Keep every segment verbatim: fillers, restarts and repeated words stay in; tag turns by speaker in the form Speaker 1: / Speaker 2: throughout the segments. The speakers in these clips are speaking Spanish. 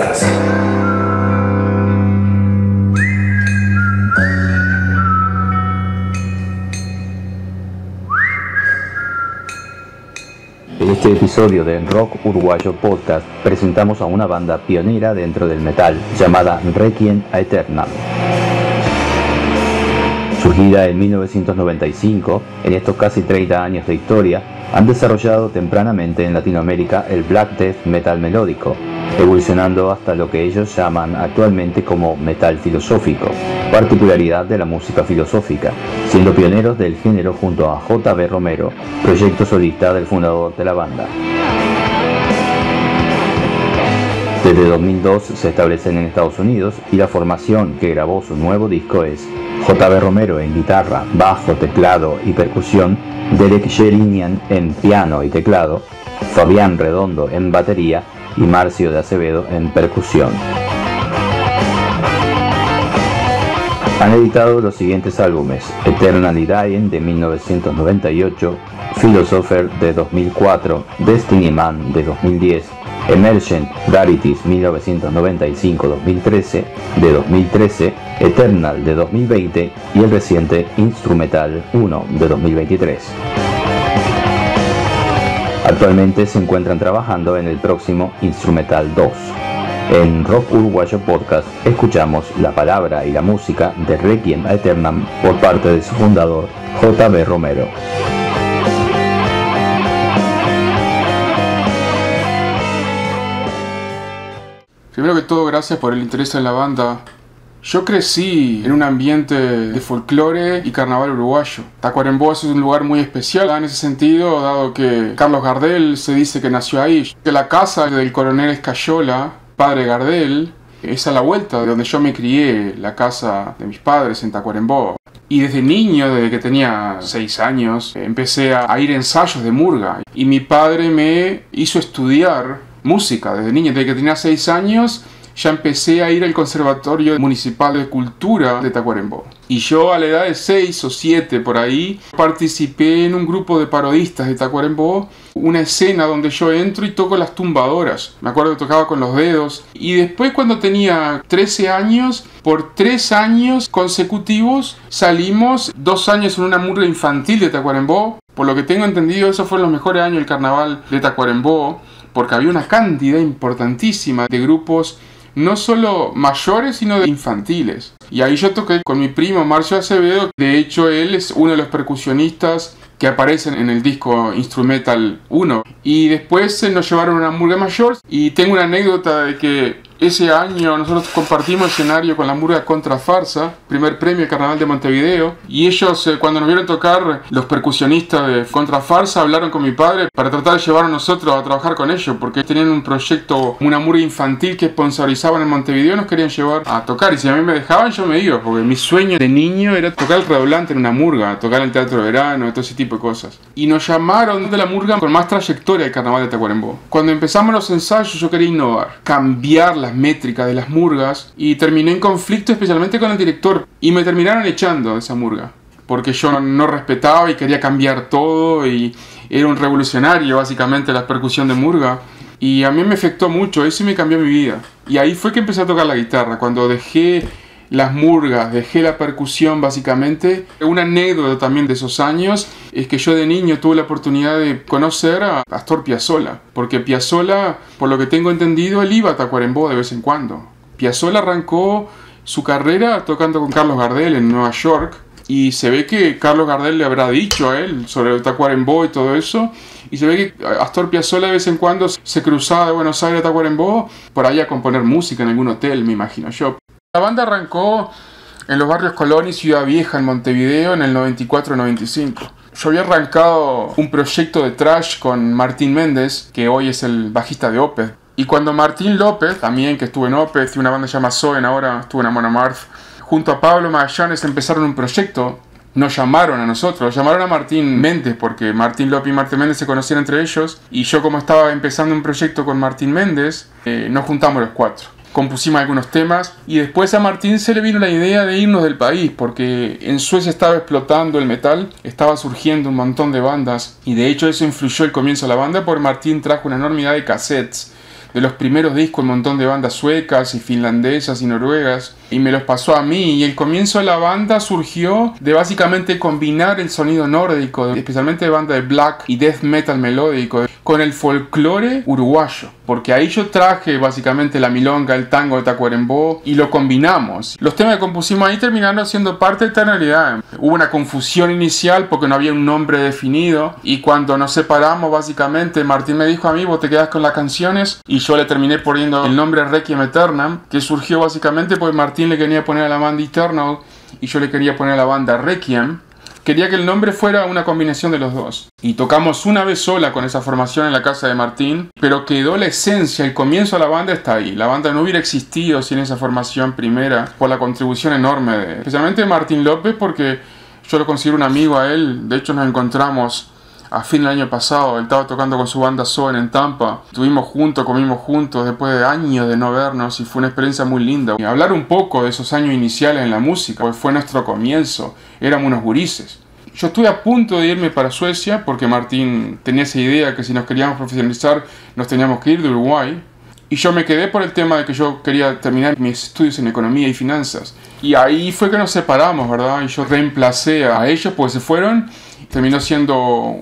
Speaker 1: Podcast.
Speaker 2: En este episodio de Rock Uruguayo Podcast presentamos a una banda pionera dentro del metal llamada Requiem Aeternam. Surgida en mil novecientos noventa y cinco, en estos casi treinta años de historia, han desarrollado tempranamente en Latinoamérica el black death metal melódico, evolucionando hasta lo que ellos llaman actualmente como metal filosófico, particularidad de la música filosófica, siendo pioneros del género junto a J B Romero, proyecto solista del fundador de la banda. Desde dos mil dos se establecen en Estados Unidos y la formación que grabó su nuevo disco es J B Romero en guitarra, bajo, teclado y percusión, Derek Sherinian en piano y teclado, Fabián Redondo en batería y Marcio de Acevedo en percusión. Han editado los siguientes álbumes: Eternally Dying de mil novecientos noventa y ocho, Philosopher de dos mil cuatro, Destiny Man de dos mil diez, Emergent Rarities mil novecientos noventa y cinco a dos mil trece de dos mil trece, Eternal de dos mil veinte y el reciente Instrumental uno de dos mil veintitrés. Actualmente se encuentran trabajando en el próximo Instrumental dos. En Rock Uruguayo Podcast escuchamos la palabra y la música de Requiem Aeternam por parte de su fundador, J B Romero.
Speaker 3: Primero que todo, gracias por el interés en la banda. Yo crecí en un ambiente de folclore y carnaval uruguayo. Tacuarembó es un lugar muy especial en ese sentido, dado que Carlos Gardel se dice que nació ahí. Que la casa del coronel Escayola, padre Gardel, es a la vuelta de donde yo me crié, la casa de mis padres en Tacuarembó. Y desde niño, desde que tenía seis años, empecé a ir a ensayos de murga. Y mi padre me hizo estudiar música desde niño. Desde que tenía seis años ya empecé a ir al Conservatorio Municipal de Cultura de Tacuarembó. Y yo a la edad de seis o siete por ahí participé en un grupo de parodistas de Tacuarembó, una escena donde yo entro y toco las tumbadoras. Me acuerdo que tocaba con los dedos. Y después, cuando tenía trece años, por tres años consecutivos salimos dos años en una murga infantil de Tacuarembó. Por lo que tengo entendido, esos fueron los mejores años del carnaval de Tacuarembó, porque había una cantidad importantísima de grupos, no solo mayores, sino de infantiles. Y ahí yo toqué con mi primo Marcio Acevedo. De hecho, él es uno de los percusionistas que aparecen en el disco Instrumental uno. Y después eh, nos llevaron a una murga mayor. Y tengo una anécdota de que ese año nosotros compartimos escenario con la murga Contrafarsa, primer premio del Carnaval de Montevideo. Y ellos, eh, cuando nos vieron tocar, los percusionistas de Contrafarsa hablaron con mi padre para tratar de llevar a nosotros a trabajar con ellos, porque tenían un proyecto, una murga infantil que sponsorizaban en Montevideo, nos querían llevar a tocar. Y si a mí me dejaban, yo me iba, porque mi sueño de niño era tocar el redoblante en una murga, tocar en el Teatro de Verano, todo ese tipo de cosas. Y nos llamaron de la murga con más trayectoria del Carnaval de Tacuarembó. Cuando empezamos los ensayos, yo quería innovar, cambiar las métricas de las murgas, y terminé en conflicto especialmente con el director, y me terminaron echando de esa murga porque yo no respetaba y quería cambiar todo, y era un revolucionario básicamente la percusión de murga. Y a mí me afectó mucho, eso me cambió mi vida. Y ahí fue que empecé a tocar la guitarra. Cuando dejé las murgas, dejé la percusión básicamente. Una anécdota también de esos años es que yo de niño tuve la oportunidad de conocer a Astor Piazzolla, porque Piazzolla, por lo que tengo entendido, él iba a Tacuarembó de vez en cuando. Piazzolla arrancó su carrera tocando con Carlos Gardel en Nueva York, y se ve que Carlos Gardel le habrá dicho a él sobre el Tacuarembó y todo eso, y se ve que Astor Piazzolla de vez en cuando se cruzaba de Buenos Aires a Tacuarembó por ahí a componer música en algún hotel, me imagino yo. La banda arrancó en los barrios Colón y Ciudad Vieja en Montevideo en el noventa y cuatro noventa y cinco. Yo había arrancado un proyecto de thrash con Martín Méndez, que hoy es el bajista de Opeth. Y cuando Martín López, también que estuvo en Opeth, y una banda llamada Soen, ahora estuvo en Amon Amarth, junto a Pablo Magallanes empezaron un proyecto, nos llamaron a nosotros, llamaron a Martín Méndez, porque Martín López y Martín Méndez se conocían entre ellos, y yo, como estaba empezando un proyecto con Martín Méndez, eh, nos juntamos los cuatro. Compusimos algunos temas, y después a Martín se le vino la idea de irnos del país, porque en Suecia estaba explotando el metal, estaba surgiendo un montón de bandas, y de hecho eso influyó el comienzo de la banda, porque Martín trajo una enormidad de cassettes de los primeros discos, un montón de bandas suecas y finlandesas y noruegas, y me los pasó a mí. Y el comienzo de la banda surgió de básicamente combinar el sonido nórdico, especialmente de banda de black y death metal melódico, con el folclore uruguayo, porque ahí yo traje básicamente la milonga, el tango de Tacuarembó y lo combinamos. Los temas que compusimos ahí terminaron siendo parte de Eternalidad. Hubo una confusión inicial porque no había un nombre definido, y cuando nos separamos básicamente Martín me dijo a mí: vos te quedás con las canciones, y yo le terminé poniendo el nombre Requiem Aeternam, que surgió básicamente porque Martín le quería poner a la banda Eternal y yo le quería poner a la banda Requiem. Quería que el nombre fuera una combinación de los dos. Y tocamos una vez sola con esa formación en la casa de Martín, pero quedó la esencia, el comienzo de la banda está ahí. La banda no hubiera existido sin esa formación primera, por la contribución enorme de, especialmente de Martín López, porque yo lo considero un amigo a él. De hecho nos encontramos a fin del año pasado, él estaba tocando con su banda Soen en Tampa. Estuvimos juntos, comimos juntos después de años de no vernos y fue una experiencia muy linda. Y hablar un poco de esos años iniciales en la música, pues fue nuestro comienzo, éramos unos gurises. Yo estuve a punto de irme para Suecia porque Martín tenía esa idea que si nos queríamos profesionalizar nos teníamos que ir de Uruguay. Y yo me quedé por el tema de que yo quería terminar mis estudios en economía y finanzas. Y ahí fue que nos separamos, ¿verdad? Y yo reemplacé a ellos porque se fueron. Terminó siendo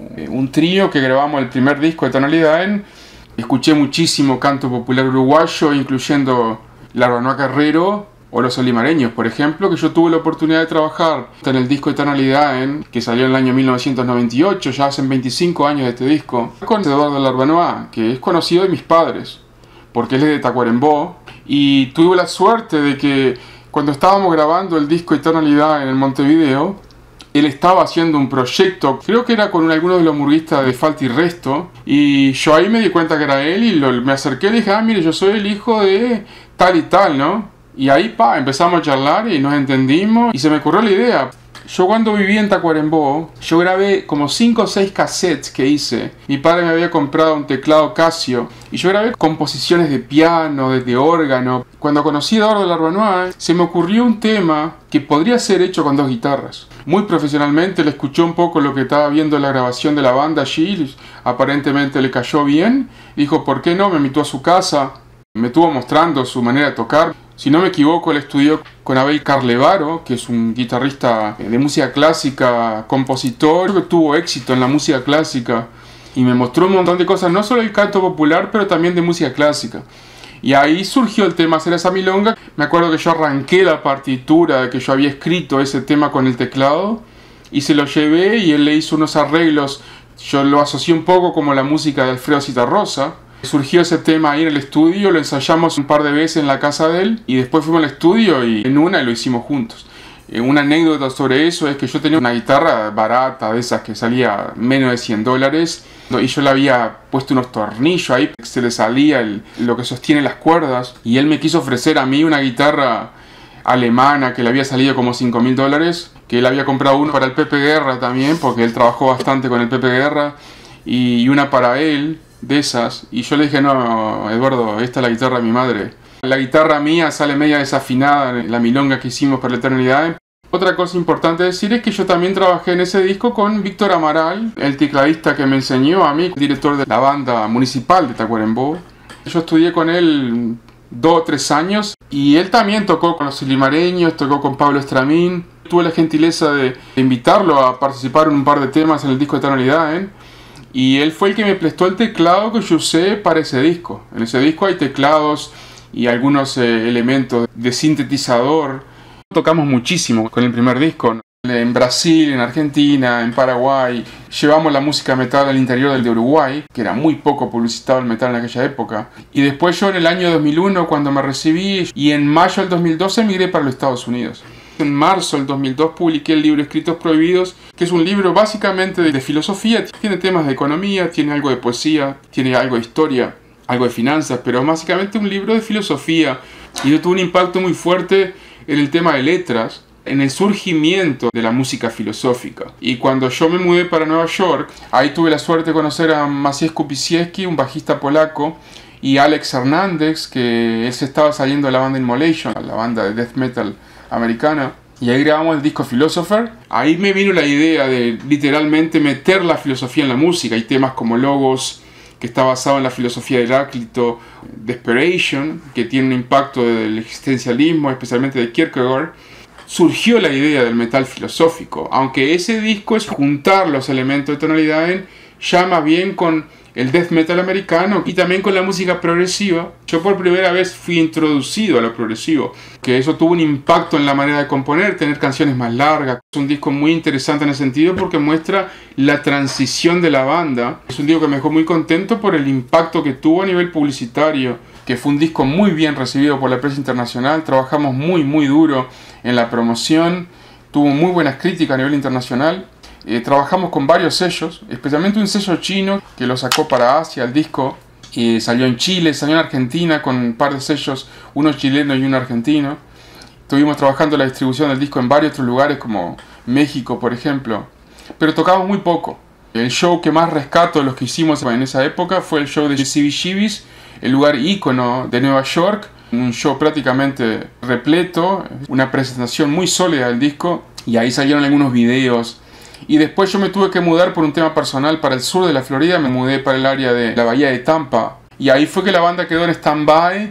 Speaker 3: un trío que grabamos el primer disco de Tonalidad. Escuché muchísimo canto popular uruguayo, incluyendo La Ranoa Carrero o Los Olimareños, por ejemplo, que yo tuve la oportunidad de trabajar en el disco de Tonalidad, que salió en el año mil novecientos noventa y ocho, ya hacen veinticinco años de este disco, con Eduardo Larbanoa, que es conocido de mis padres, porque él es de Tacuarembó, y tuve la suerte de que cuando estábamos grabando el disco Eternalidad en el Montevideo, él estaba haciendo un proyecto, creo que era con algunos de los murguistas de Falta y Resto, y yo ahí me di cuenta que era él y lo, me acerqué y le dije: ah, mire, yo soy el hijo de tal y tal, ¿no? Y ahí, pa, empezamos a charlar y nos entendimos y se me ocurrió la idea. Yo cuando viví en Tacuarembó, yo grabé como cinco o seis cassettes que hice. Mi padre me había comprado un teclado Casio y yo grabé composiciones de piano, de, de órgano. Cuando conocí a Eduardo Larbanoa, se me ocurrió un tema que podría ser hecho con dos guitarras. Muy profesionalmente le escuchó un poco lo que estaba viendo en la grabación de la banda allí. Aparentemente le cayó bien. Dijo: ¿por qué no? Me invitó a su casa. Me estuvo mostrando su manera de tocar. Si no me equivoco, él estudió con Abel Carlevaro, que es un guitarrista de música clásica, compositor, que tuvo éxito en la música clásica. Y me mostró un montón de cosas, no solo del canto popular, pero también de música clásica. Y ahí surgió el tema hacer esa milonga. Me acuerdo que yo arranqué la partitura, de que yo había escrito ese tema con el teclado, y se lo llevé y él le hizo unos arreglos. Yo lo asocié un poco como la música de Alfredo Citarrosa. Surgió ese tema ahí en el estudio, lo ensayamos un par de veces en la casa de él y después fuimos al estudio y en una lo hicimos juntos. Una anécdota sobre eso es que yo tenía una guitarra barata, de esas que salía menos de cien dólares, y yo le había puesto unos tornillos ahí que se le salía el, lo que sostiene las cuerdas, y él me quiso ofrecer a mí una guitarra alemana que le había salido como cinco mil dólares, que él había comprado uno para el Pepe Guerra también, porque él trabajó bastante con el Pepe Guerra, y una para él, de esas, y yo le dije: no, Eduardo, esta es la guitarra de mi madre. La guitarra mía sale media desafinada en la milonga que hicimos para la eternidad. Otra cosa importante decir es que yo también trabajé en ese disco con Víctor Amaral, el tecladista que me enseñó a mí, director de la banda municipal de Tacuarembó. Yo estudié con él dos o tres años y él también tocó con los Limareños, tocó con Pablo Estramín. Tuve la gentileza de invitarlo a participar en un par de temas en el disco Eternalidad, ¿eh? Y él fue el que me prestó el teclado que yo usé para ese disco. En ese disco hay teclados y algunos eh, elementos de sintetizador. Tocamos muchísimo con el primer disco. En Brasil, en Argentina, en Paraguay. Llevamos la música metal al interior del de Uruguay, que era muy poco publicitado el metal en aquella época. Y después yo en el año dos mil uno, cuando me recibí, y en mayo del dos mil doce emigré para los Estados Unidos. En marzo del dos mil dos publiqué el libro Escritos Prohibidos, que es un libro básicamente de, de filosofía. Tiene temas de economía, tiene algo de poesía, tiene algo de historia, algo de finanzas, pero básicamente un libro de filosofía. Y tuvo un impacto muy fuerte en el tema de letras, en el surgimiento de la música filosófica. Y cuando yo me mudé para Nueva York, ahí tuve la suerte de conocer a Maciej Kupicieski, un bajista polaco, y Alex Hernández, que él se estaba saliendo de la banda Immolation, la banda de death metal americana, y ahí grabamos el disco Philosopher. Ahí me vino la idea de literalmente meter la filosofía en la música. Hay temas como Logos, que está basado en la filosofía de Heráclito, Desperation, que tiene un impacto del existencialismo, especialmente de Kierkegaard, surgió la idea del metal filosófico, aunque ese disco es juntar los elementos de tonalidad ya más bien con el death metal americano y también con la música progresiva. Yo por primera vez fui introducido a lo progresivo, que eso tuvo un impacto en la manera de componer, tener canciones más largas. Es un disco muy interesante en ese sentido porque muestra la transición de la banda. Es un disco que me dejó muy contento por el impacto que tuvo a nivel publicitario, que fue un disco muy bien recibido por la prensa internacional. Trabajamos muy muy duro en la promoción, tuvo muy buenas críticas a nivel internacional. Eh, trabajamos con varios sellos, especialmente un sello chino que lo sacó para Asia, el disco. Eh, salió en Chile, salió en Argentina con un par de sellos, uno chileno y uno argentino. Estuvimos trabajando la distribución del disco en varios otros lugares como México, por ejemplo. Pero tocamos muy poco. El show que más rescato de los que hicimos en esa época fue el show de C B G B's, el lugar ícono de Nueva York. Un show prácticamente repleto, una presentación muy sólida del disco. Y ahí salieron algunos videos. Y después yo me tuve que mudar por un tema personal para el sur de la Florida. Me mudé para el área de la bahía de Tampa. Y ahí fue que la banda quedó en stand-by.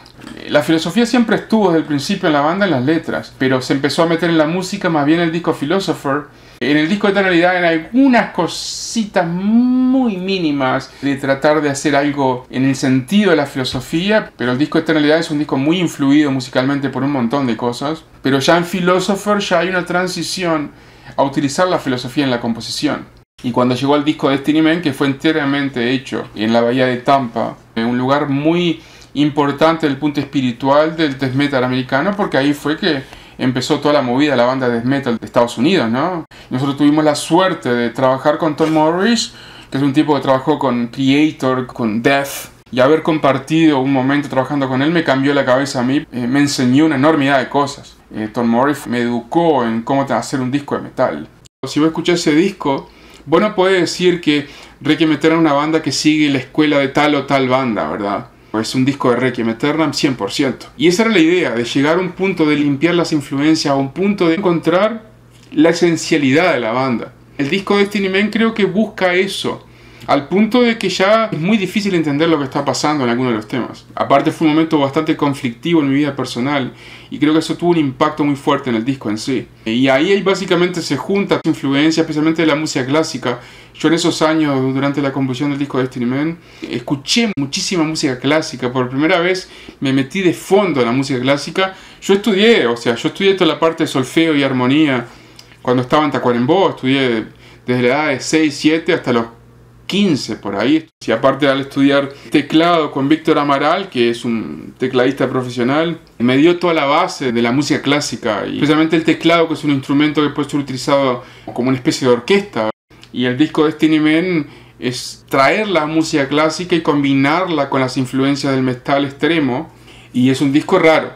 Speaker 3: La filosofía siempre estuvo desde el principio en la banda, en las letras. Pero se empezó a meter en la música, más bien el disco Philosopher. En el disco de tonalidad, en algunas cositas muy mínimas de tratar de hacer algo en el sentido de la filosofía. Pero el disco de tonalidad es un disco muy influido musicalmente por un montón de cosas. Pero ya en Philosopher ya hay una transición a utilizar la filosofía en la composición. Y cuando llegó el disco de Destiny Man, que fue enteramente hecho en la bahía de Tampa, en un lugar muy importante desde el punto espiritual del death metal americano, porque ahí fue que empezó toda la movida de la banda death metal de Estados Unidos, ¿no? Nosotros tuvimos la suerte de trabajar con Tom Morris, que es un tipo que trabajó con Creator, con Death, y haber compartido un momento trabajando con él me cambió la cabeza a mí, eh, me enseñó una enormidad de cosas. Eh, Tom Morris me educó en cómo hacer un disco de metal. Si vos escuchás ese disco, vos no podés decir que Requiem Aeternam es una banda que sigue la escuela de tal o tal banda, ¿verdad? Es un disco de Requiem Aeternam cien por ciento. Y esa era la idea, de llegar a un punto de limpiar las influencias, a un punto de encontrar la esencialidad de la banda. El disco de Destiny Man creo que busca eso, al punto de que ya es muy difícil entender lo que está pasando en algunos de los temas. Aparte fue un momento bastante conflictivo en mi vida personal y creo que eso tuvo un impacto muy fuerte en el disco en sí. Y ahí básicamente se junta influencia, especialmente de la música clásica. Yo en esos años, durante la composición del disco de Destiny Man, escuché muchísima música clásica. Por primera vez me metí de fondo en la música clásica. Yo estudié, o sea, yo estudié toda la parte de solfeo y armonía cuando estaba en Tacuarembó. Estudié desde la edad de seis, siete hasta los quince por ahí. Y aparte al estudiar teclado con Víctor Amaral, que es un tecladista profesional, me dio toda la base de la música clásica, y especialmente el teclado, que es un instrumento que puede ser utilizado como una especie de orquesta. Y el disco de Destiny Man es traer la música clásica y combinarla con las influencias del metal extremo, y es un disco raro,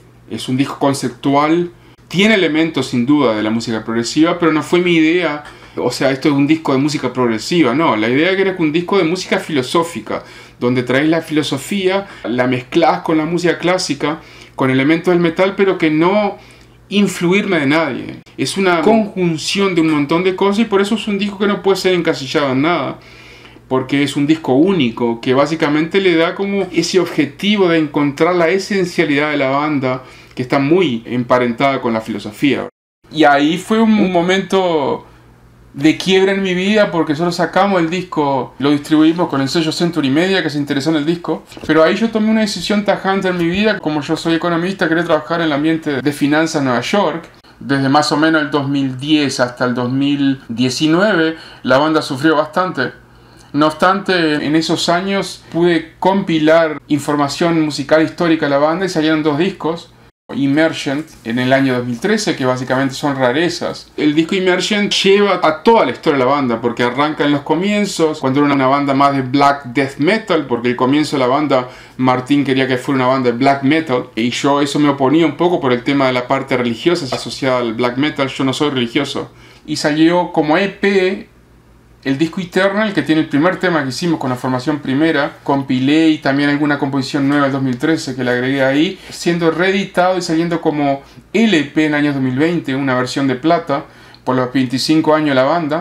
Speaker 3: es un disco conceptual, tiene elementos sin duda de la música progresiva, pero no fue mi idea. O sea, esto es un disco de música progresiva, no. La idea era que un disco de música filosófica, donde traes la filosofía, la mezclas con la música clásica, con elementos del metal, pero que no influirme de nadie. Es una conjunción de un montón de cosas y por eso es un disco que no puede ser encasillado en nada. Porque es un disco único, que básicamente le da como ese objetivo de encontrar la esencialidad de la banda, que está muy emparentada con la filosofía. Y ahí fue un, un momento de quiebra en mi vida, porque solo sacamos el disco, lo distribuimos con el sello Century Media, que se interesó en el disco, pero ahí yo tomé una decisión tajante en mi vida. Como yo soy economista, quería trabajar en el ambiente de finanzas en Nueva York. Desde más o menos el dos mil diez hasta el dos mil diecinueve la banda sufrió bastante. No obstante, en esos años pude compilar información musical histórica de la banda y salieron dos discos. Emergent en el año dos mil trece, que básicamente son rarezas. El disco Emergent lleva a toda la historia de la banda, porque arranca en los comienzos, cuando era una banda más de black death metal, porque el comienzo de la banda Martín quería que fuera una banda de black metal, y yo eso me oponía un poco por el tema de la parte religiosa asociada al black metal. Yo no soy religioso. Y salió como E P el disco Eternal, que tiene el primer tema que hicimos con la formación primera. Compilé y también alguna composición nueva del dos mil trece que le agregué ahí, siendo reeditado y saliendo como L P en el año dos mil veinte, una versión de plata, por los veinticinco años de la banda.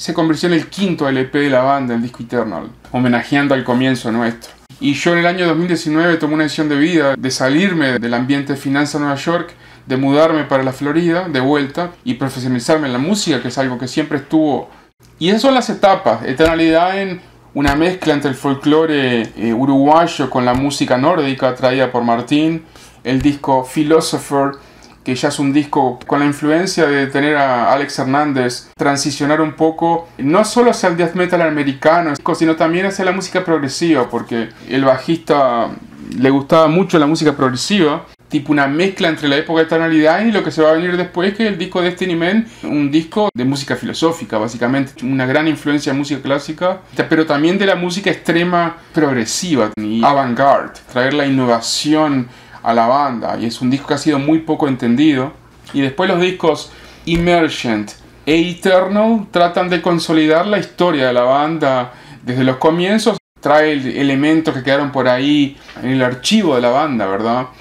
Speaker 3: se convirtió en el quinto L P de la banda, el disco Eternal, homenajeando al comienzo nuestro. Y yo en el año dos mil diecinueve tomé una decisión de vida de salirme del ambiente de finanzas de Nueva York, de mudarme para la Florida, de vuelta, y profesionalizarme en la música, que es algo que siempre estuvo. Y esas son las etapas. Eternalidad en una mezcla entre el folclore eh, uruguayo con la música nórdica traída por Martín. El disco Philosopher, que ya es un disco con la influencia de tener a Alex Hernández transicionar un poco, no solo hacia el death metal americano, sino también hacia la música progresiva, porque el bajista le gustaba mucho la música progresiva, tipo una mezcla entre la época de Eternalidad y lo que se va a venir después, que es el disco Destiny Man, un disco de música filosófica, básicamente, una gran influencia de música clásica, pero también de la música extrema progresiva y avant-garde, traer la innovación a la banda, y es un disco que ha sido muy poco entendido. Y después los discos Emergent e Eternal tratan de consolidar la historia de la banda desde los comienzos, trae elementos que quedaron por ahí en el archivo de la banda, ¿verdad?